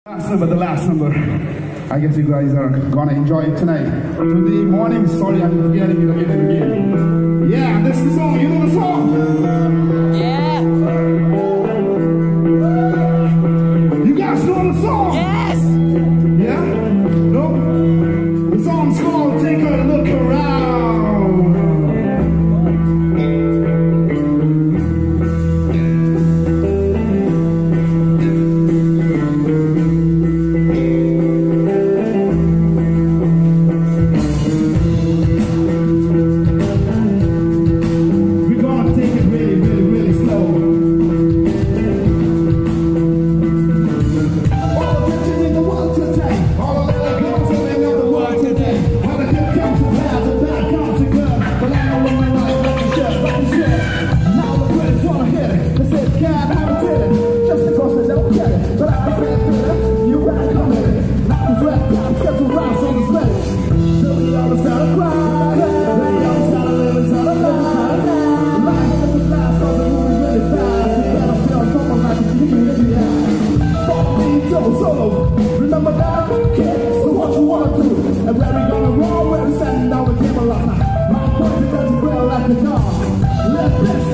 The last number. I guess you guys are gonna enjoy it tonight. To the morning, sorry I'm forgetting it again and again. Yeah, this is the song. You know the song? Yeah. You guys know the song? Yes. Yeah? No? The song's called Take a Look Around. Remember that? Okay, so what you wanna do? And where we gonna roll? Where we sending down the cable last night? My point is well like a car. Let this